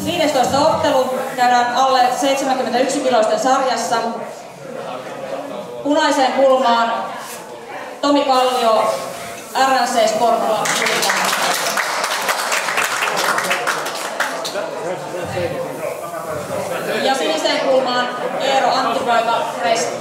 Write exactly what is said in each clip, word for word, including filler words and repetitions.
viidestoista ottelu käydään alle seitsemänkymmentäyksi kiloisten sarjassa. Punaiseen kulmaan Tomi Kallio R N C Sportla. Ja siniseen kulmaan Eero Anttipoika Resti.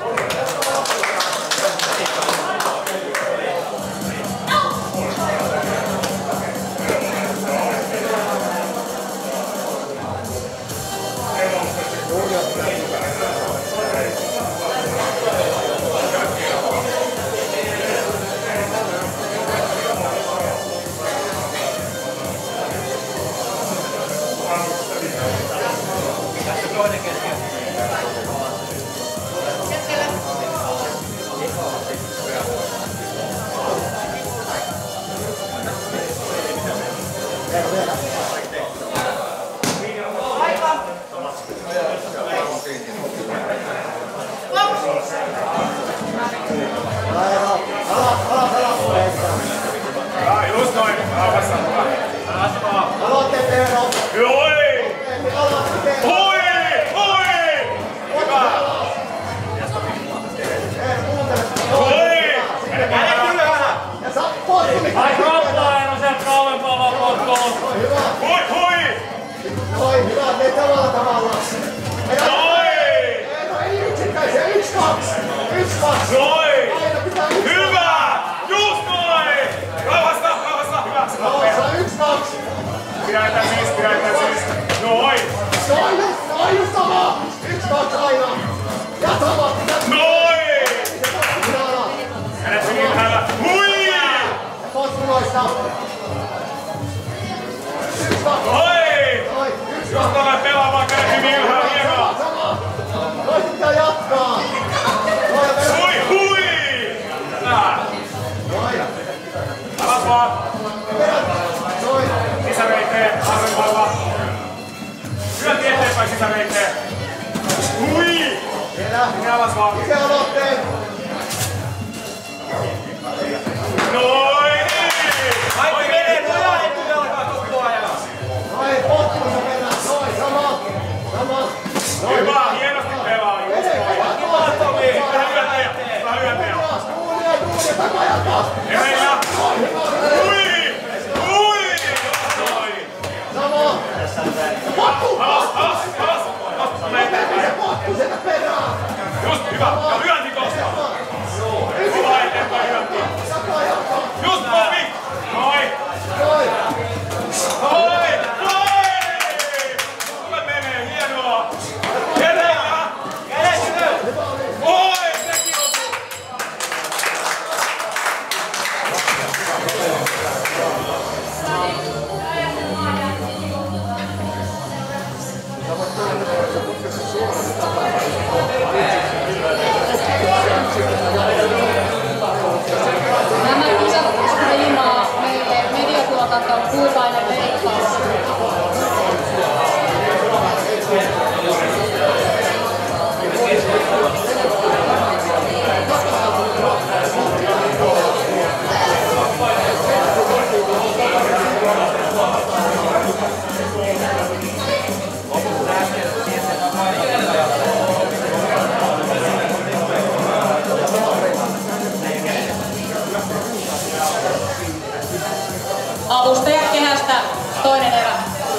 Avustajakehästä toinen erä.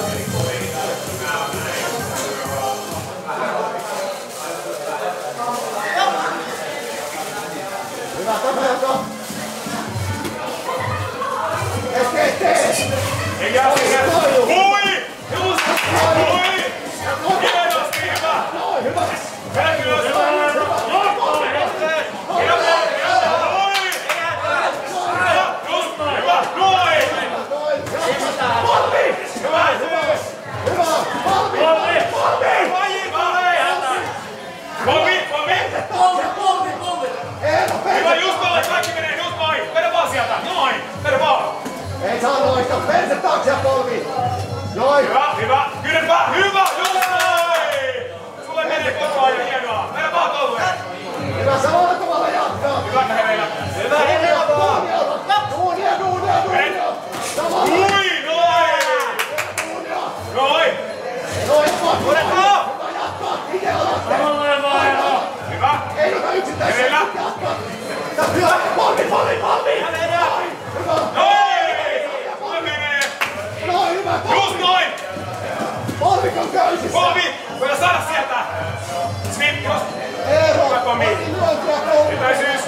Hyvä, takajato. Ette, ette. Ei jää siihen. Hui! Just! Hui! Hienosti, hyvä! Hyvä. Hyvä, hyvä! Ei saa noista, perse taakse ja polvi! Palli, palli! Noin! Menee! Noin, hyvä palli! Just noin! Pallikon köysissä! Polvi! Voidaan saada sieltä! Smith, jos... Eero! Hyvä Tomi! Lyöntiä polvi! Etäisyys!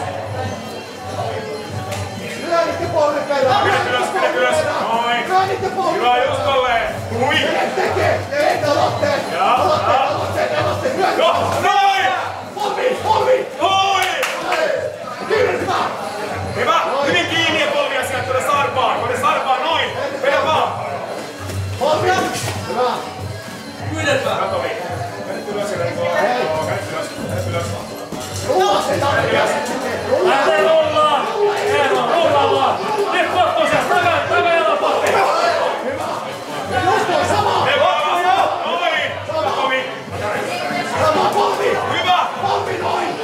Lyönnitte polvi perään! Pidä ylös, pidä ylös! Noin! Lyönnitte polvi Hyvä perään! just tolleen! Hui! Mene tekee! Ei aloitteen! Jaa, Aloitteen, jaa. aloitteen, aloitteen! Lyönti! No, noin! Polvi, polvi! Noin! Kylmä! Hyvä! Hyvin kiinni ja polvia sieltä tuonne sarpaan! Tuonne sarpaan, noin! Vedä vaan! Polvi! Hyvä! Hyvä Tomi! Kädet ylös ja renkoa! Joo, kädet ylös, kädet ylös! Rullaa se tarvitsee! Lähde rullaa! Eero, rullaa vaan! Nyt pottosia! Takaa, takaa jalapotti! Just on sama! Noin! Hyvä Tomi! Sama polvi! Hyvä! Polvi noin!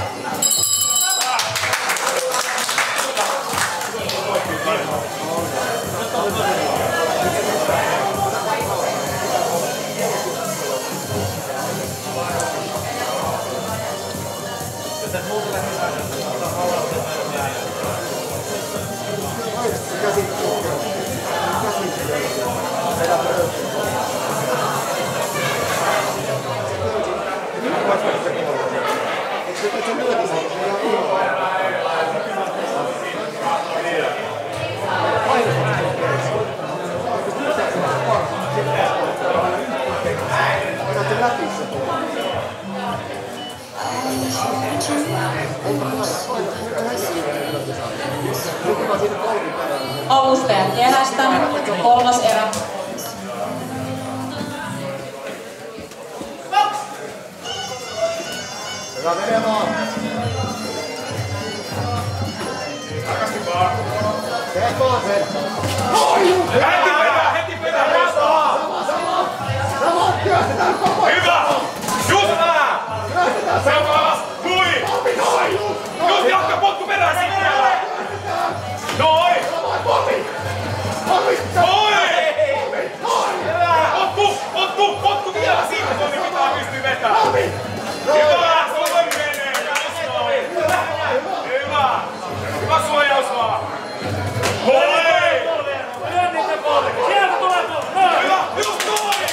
Avustajat kehästä, kolmas erä. Hyvä menemään! Takaisin vaan! Teet vaan sen! Noin! Heti perään, heti perään! Sama, sama! Sama! Työstetään koko ajan! Hyvä! Just nää! Työstetään Se on sama! alas! Hui! Polvi noin! Just jatka potku perään sitten! Noin! Sama polvi! Polvi! Noin! Polvi! Noin! Potku! Potku! Potku vielä siitä! Tomi pitää pystyä vetämään! Polvi! Hyvä! Noin menee! Just noin! Hyvä! Hyvä suojaus vaan! Noin! Lyö niitä polvi! Sieltä tulee polvi! Noin! Hyvä! Just noin!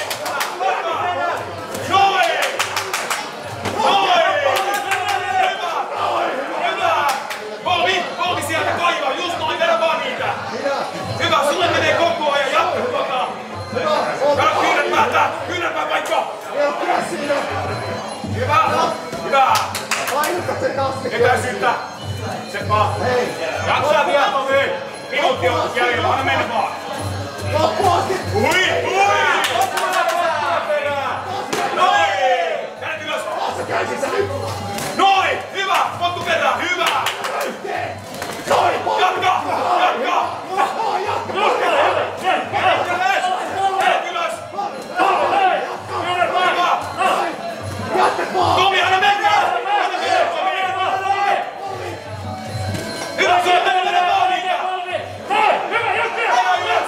Noin! Noin! Hyvä! Hyvä! Polvi! Polvi sieltä kaivaa! Just noin! Vedä vaan niitä! Hyvä! Sulle menee koko ajan! Jatka tota! Kato kyynärpäätä! Kyynärpää paikka! Ei oo käsiä! Hyvä! Hyvä! Painotat sen taas! Etäisyyttä! Seppa! Hei! Jaksaa vielä Tomi! Minuutti on jäljellä! Anna mennä vaan! Loppuasti! Hui! Hui! Noin! Kädet ylös! Oot sä käsissä nyt? Noin! Hyvä! Potku perään! Hyvä! Noin! Polvi! Jatka! Jatka! Noin! Jatka! Kädet ylös! Kädet ylös! Hyvä! Jatka vaan! Tomi, anna mennä! Anna mennä, Tomi! Hyvä! Sulle mennä mennä vaan niitä! Aja ylös!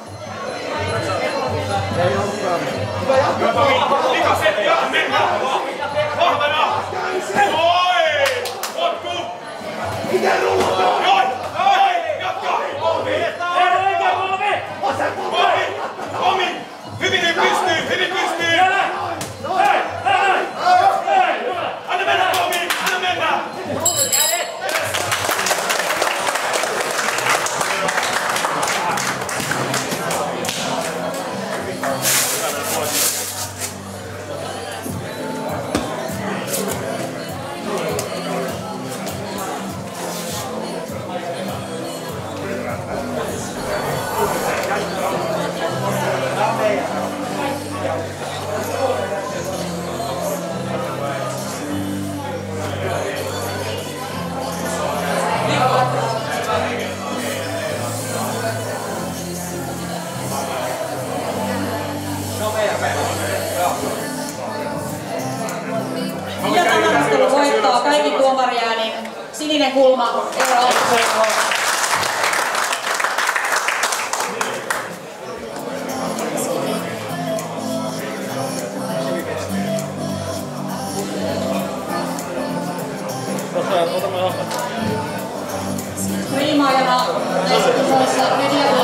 Hyvä jatka! Hyvä Tomi! Mika setti! Anna mennä! Vahvana! Noin! Potku! Miten rullat noin? Noin! Noin! Jatka! Vasen polvi! Tomi! Tomi! Hyvin nyt pystyy! Hyvin pystyy! Anna mennä, Tomi! Anna mennä! Iltatarkastelu voittaa kaikki tuomariäänin. Sininen kulma, Eero Aaltonen. Otamme tuossa median